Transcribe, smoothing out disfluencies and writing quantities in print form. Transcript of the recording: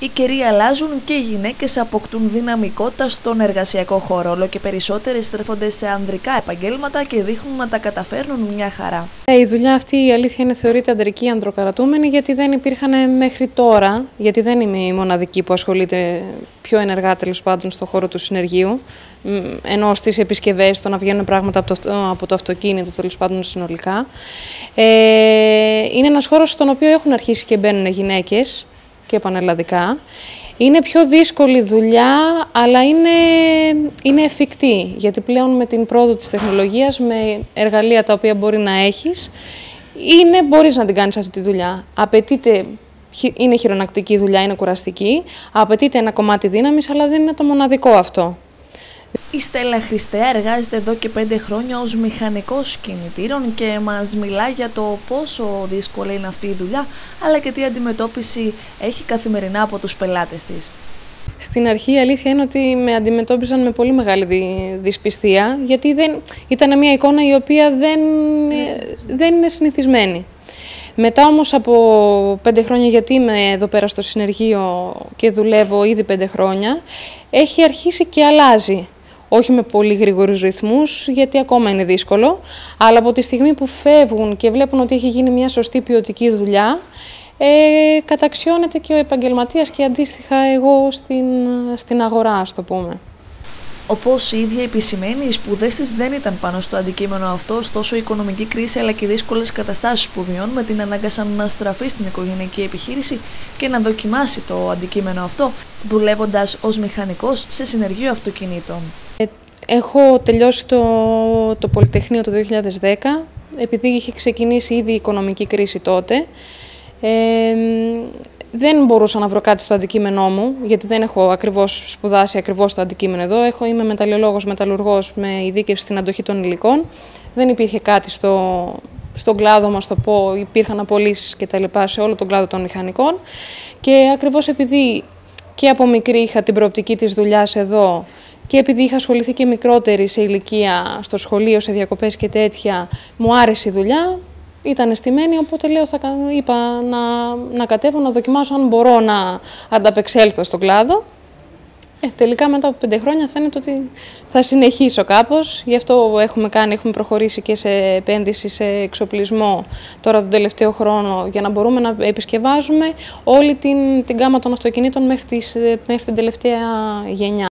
Οι καιροί αλλάζουν και οι γυναίκες αποκτούν δυναμικότητα στον εργασιακό χώρο. Όλο και περισσότερες στρέφονται σε ανδρικά επαγγέλματα και δείχνουν να τα καταφέρνουν μια χαρά. Η δουλειά αυτή, η αλήθεια είναι, θεωρείται ανδρική, ανδροκαρατούμενη, γιατί δεν υπήρχαν μέχρι τώρα, γιατί δεν είμαι η μοναδική που ασχολείται πιο ενεργά τέλος πάντων στον χώρο του συνεργείου, ενώ στις επισκευές, το να βγαίνουν πράγματα από το αυτοκίνητο τέλος πάντων συνολικά. Είναι ένας χώρος στον οποίο έχουν αρχίσει και μπαίνουν γυναίκες και πανελλαδικά. Είναι πιο δύσκολη δουλειά, αλλά είναι εφικτή, γιατί πλέον με την πρόοδο της τεχνολογίας, με εργαλεία τα οποία μπορεί να έχεις, μπορείς να την κάνεις αυτή τη δουλειά. Είναι χειρονακτική δουλειά, είναι κουραστική, απαιτείται ένα κομμάτι δύναμης, αλλά δεν είναι το μοναδικό αυτό. Η Στέλλα Χριστέα εργάζεται εδώ και 5 χρόνια ως μηχανικός κινητήρων και μας μιλά για το πόσο δύσκολη είναι αυτή η δουλειά, αλλά και τι αντιμετώπιση έχει καθημερινά από τους πελάτες της. Στην αρχή η αλήθεια είναι ότι με αντιμετώπιζαν με πολύ μεγάλη δυσπιστία, γιατί ήταν μια εικόνα η οποία δεν είναι συνηθισμένη. Μετά όμως από 5 χρόνια, γιατί είμαι εδώ πέρα στο συνεργείο και δουλεύω ήδη 5 χρόνια, έχει αρχίσει και αλλάζει. Όχι με πολύ γρήγορους ρυθμούς, γιατί ακόμα είναι δύσκολο, αλλά από τη στιγμή που φεύγουν και βλέπουν ότι έχει γίνει μια σωστή ποιοτική δουλειά, καταξιώνεται και ο επαγγελματίας και αντίστοιχα εγώ στην αγορά, ας το πούμε. Όπως η ίδια επισημαίνει, οι σπουδές της δεν ήταν πάνω στο αντικείμενο αυτό, ωστόσο η οικονομική κρίση αλλά και οι δύσκολες καταστάσεις που βιώνουμε την ανάγκασαν να στραφεί στην οικογενειακή επιχείρηση και να δοκιμάσει το αντικείμενο αυτό, δουλεύοντας ως μηχανικός σε συνεργείο αυτοκινήτων. Έχω τελειώσει το Πολυτεχνείο το 2010, επειδή είχε ξεκινήσει ήδη η οικονομική κρίση τότε. Δεν μπορούσα να βρω κάτι στο αντικείμενό μου, γιατί δεν έχω ακριβώς σπουδάσει ακριβώς το αντικείμενο εδώ. Είμαι μεταλλιολόγος, μεταλλουργός με ειδίκευση στην αντοχή των υλικών. Δεν υπήρχε κάτι στον κλάδο μας, το πω, υπήρχαν απολύσεις και τα λοιπά σε όλο τον κλάδο των μηχανικών. Και ακριβώς επειδή και από μικρή είχα την προοπτική της δουλειάς εδώ και επειδή είχα ασχοληθεί και μικρότερη σε ηλικία στο σχολείο, σε διακοπές και τέτοια, μου άρεσε η δουλειά. Ήταν στημένη, οπότε είπα να κατέβω, να δοκιμάσω αν μπορώ να ανταπεξέλθω στον κλάδο. Τελικά μετά από 5 χρόνια φαίνεται ότι θα συνεχίσω κάπως. Γι' αυτό έχουμε προχωρήσει και σε επένδυση σε εξοπλισμό τώρα τον τελευταίο χρόνο, για να μπορούμε να επισκευάζουμε όλη την γκάμα των αυτοκινήτων μέχρι την τελευταία γενιά.